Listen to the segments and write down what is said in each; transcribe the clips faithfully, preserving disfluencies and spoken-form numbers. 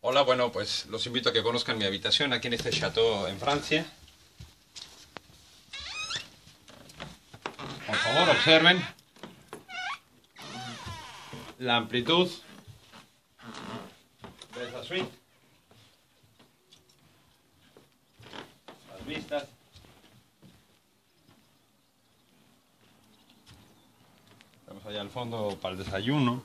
Hola, bueno, pues los invito a que conozcan mi habitación aquí en este chateau en Francia. Por favor, observen la amplitud de esta suite, las vistas. Estamos allá al fondo para el desayuno.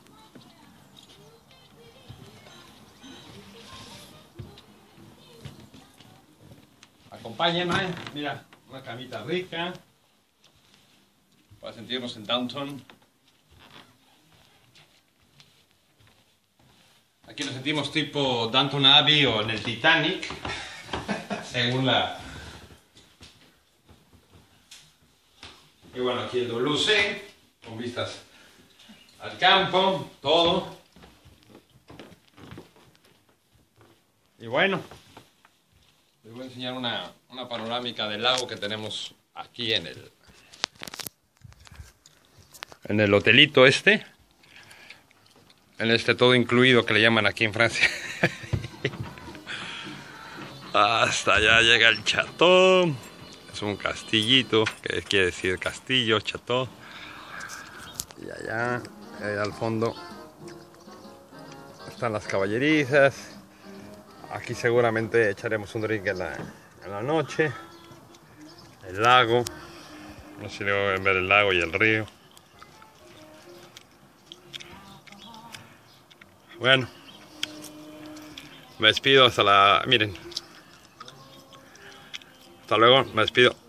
Acompáñenme, mira, una camita rica para sentirnos en downtown. Aquí nos sentimos tipo Downton Abbey o en el Titanic, según la... Y bueno, aquí el W C, con vistas al campo, todo. Y bueno, les voy a enseñar una, una panorámica del lago que tenemos aquí en el... En el hotelito este. En este todo incluido que le llaman aquí en Francia. Hasta allá llega el chateau. Es un castillito, que quiere decir castillo, chateau. Y allá, allá al fondo están las caballerizas. Aquí seguramente echaremos un drink en la, en la noche. El lago. No sé si pueden ver el lago y el río. Bueno, me despido hasta la... Miren. Hasta luego, me despido.